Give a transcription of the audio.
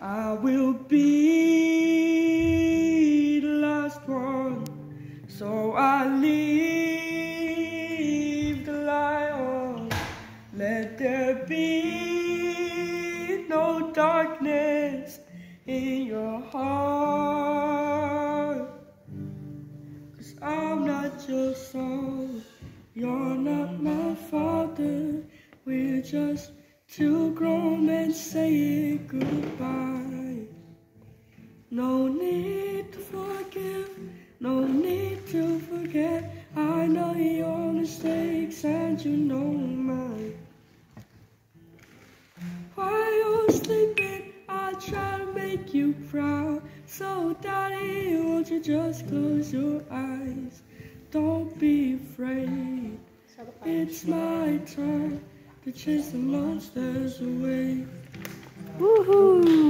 I will be the last one, so I leave the light on. Let there be no darkness in your heart, 'cause I'm not your son, you're not my father. We're just two grown men saying goodbye. No need to forgive, no need to forget. I know your mistakes and you know mine. While you're sleeping, I try to make you proud. So daddy, won't you just close your eyes? Don't be afraid, it's my turn to chase the monsters away. Woohoo!